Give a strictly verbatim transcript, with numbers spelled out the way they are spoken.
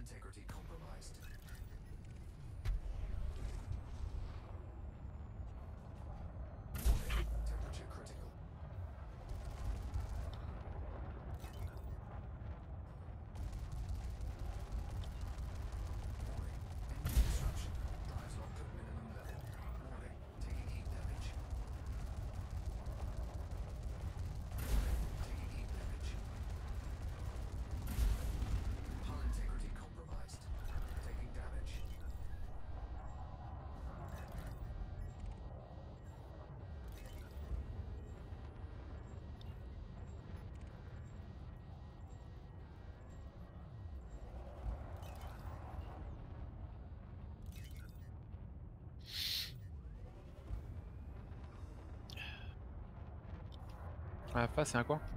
integrity compromised. Warning, temperature critical. Warning, engine disruption. Drives locked at minimum level. Warning, taking heat damage. Warning, taking heat damage. Hull integrity compromised. Taking damage. À la face, c'est un quoi?